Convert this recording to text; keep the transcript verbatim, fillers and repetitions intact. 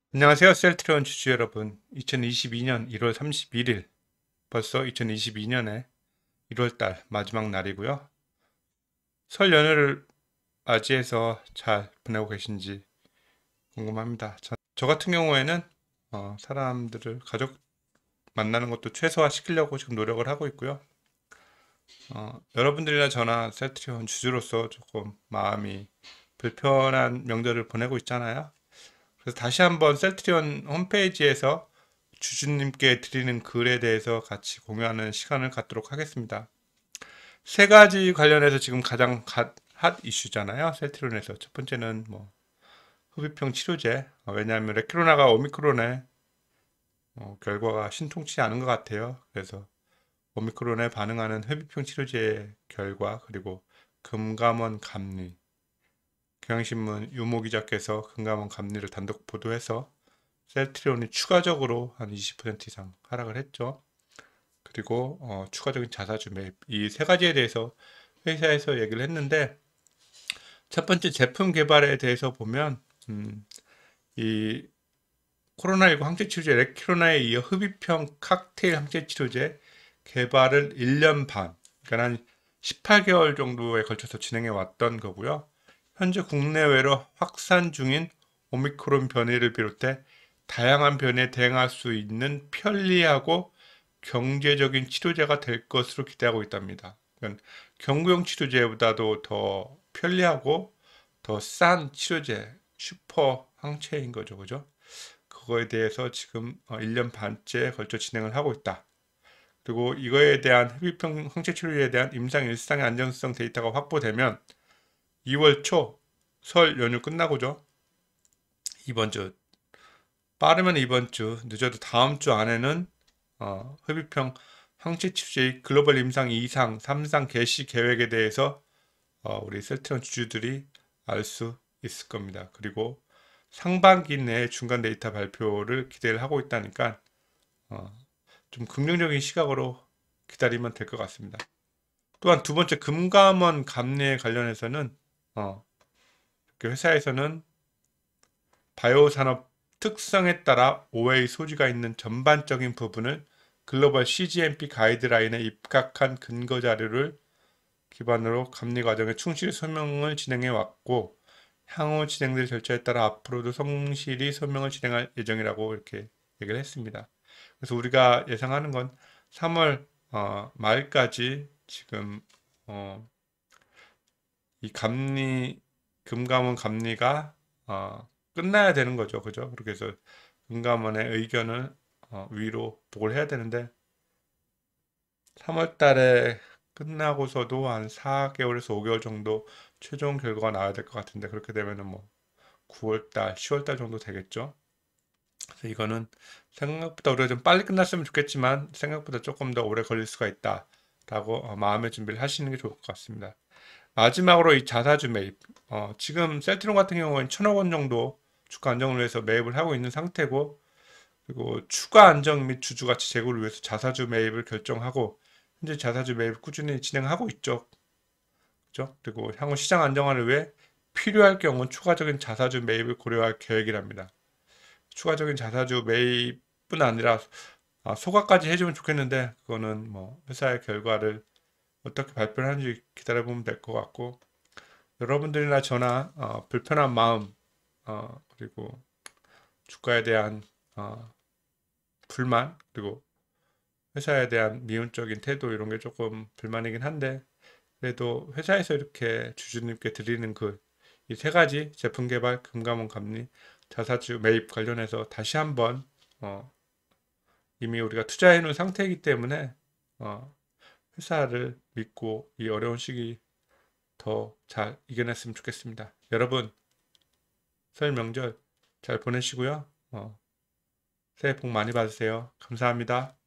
안녕하세요. 셀트리온 주주 여러분. 이천이십이 년 일월 삼십일 일, 벌써 이천이십이 년의 일월 달 마지막 날이고요. 설 연휴를 맞이해서 잘 보내고 계신지 궁금합니다. 저, 저 같은 경우에는 어, 사람들을 가족 만나는 것도 최소화 시키려고 지금 노력을 하고 있고요. 어, 여러분들이나 저나 셀트리온 주주로서 조금 마음이 불편한 명절을 보내고 있잖아요. 그래서 다시 한번 셀트리온 홈페이지에서 주주님께 드리는 글에 대해서 같이 공유하는 시간을 갖도록 하겠습니다. 세 가지 관련해서 지금 가장 핫, 핫 이슈잖아요. 셀트리온에서. 첫 번째는 뭐 흡입형 치료제. 어, 왜냐하면 레크로나가 오미크론의 어, 결과가 신통치 않은 것 같아요. 그래서 오미크론에 반응하는 흡입형 치료제의 결과, 그리고 금감원 감리. 경향신문 유모 기자께서 금감원 감리를 단독 보도해서 셀트리온이 추가적으로 한 이십 퍼센트 이상 하락을 했죠. 그리고 어, 추가적인 자사주 매입, 이 세 가지에 대해서 회사에서 얘기를 했는데, 첫 번째 제품 개발에 대해서 보면 음, 이 코로나십구 항체치료제 레키로나에 이어 흡입형 칵테일 항체치료제 개발을 일 년 반, 그러니까 한 십팔 개월 정도에 걸쳐서 진행해 왔던 거고요. 현재 국내외로 확산 중인 오미크론 변이를 비롯해 다양한 변이에 대응할 수 있는 편리하고 경제적인 치료제가 될 것으로 기대하고 있답니다. 그러니까 경구용 치료제보다도 더 편리하고 더 싼 치료제, 슈퍼 항체인 거죠, 그죠? 그거에 대해서 지금 일 년 반째 걸쳐 진행을 하고 있다. 그리고 이거에 대한 흡입형 항체 치료제에 대한 임상 일상의 안전성 데이터가 확보되면 이월 초 설 연휴 끝나고죠. 이번 주, 빠르면 이번 주, 늦어도 다음 주 안에는 어, 흡입형 항체 치료제의 글로벌 임상 이 상, 삼 상 개시 계획에 대해서 어, 우리 셀트리온 주주들이 알 수 있을 겁니다. 그리고 상반기 내에 중간 데이터 발표를 기대를 하고 있다니까 어, 좀 긍정적인 시각으로 기다리면 될 것 같습니다. 또한 두 번째 금감원 감리에 관련해서는 어, 회사에서는 바이오 산업 특성에 따라 오해의 소지가 있는 전반적인 부분을 글로벌 씨지엠피 가이드라인에 입각한 근거 자료를 기반으로 감리 과정에 충실히 설명을 진행해 왔고, 향후 진행될 절차에 따라 앞으로도 성실히 설명을 진행할 예정이라고 이렇게 얘기를 했습니다. 그래서 우리가 예상하는 건 삼월 어, 말까지 지금 어, 이 감리 금감원 감리가 어, 끝나야 되는 거죠, 그죠? 그렇게 해서 금감원의 의견을 어, 위로 보고를 해야 되는데, 삼월 달에 끝나고서도 한 사 개월에서 오 개월 정도 최종 결과가 나와야 될 것 같은데, 그렇게 되면은 뭐 구월 달, 시월 달 정도 되겠죠. 그래서 이거는 생각보다 우리가 좀 빨리 끝났으면 좋겠지만 생각보다 조금 더 오래 걸릴 수가 있다라고 어, 마음의 준비를 하시는 게 좋을 것 같습니다. 마지막으로 이 자사주 매입. 어, 지금 셀트리온 같은 경우는 천억 원 정도 주가 안정을 위해서 매입을 하고 있는 상태고, 그리고 추가 안정 및 주주 가치 제고를 위해서 자사주 매입을 결정하고 현재 자사주 매입을 꾸준히 진행하고 있죠. 그죠? 그리고 향후 시장 안정화를 위해 필요할 경우 추가적인 자사주 매입을 고려할 계획이랍니다. 추가적인 자사주 매입뿐 아니라 아, 소각까지 해주면 좋겠는데, 그거는 뭐 회사의 결과를 어떻게 발표를 하는지 기다려보면 될 것 같고, 여러분들이나 저나 어, 불편한 마음, 어, 그리고 주가에 대한 어, 불만, 그리고 회사에 대한 미온적인 태도, 이런 게 조금 불만이긴 한데, 그래도 회사에서 이렇게 주주님께 드리는 그 이 세 가지 제품 개발, 금감원 감리, 자사주 매입 관련해서 다시 한번 어, 이미 우리가 투자해 놓은 상태이기 때문에 어, 회사를 믿고 이 어려운 시기 더 잘 이겨냈으면 좋겠습니다. 여러분, 설 명절 잘 보내시고요. 어, 새해 복 많이 받으세요. 감사합니다.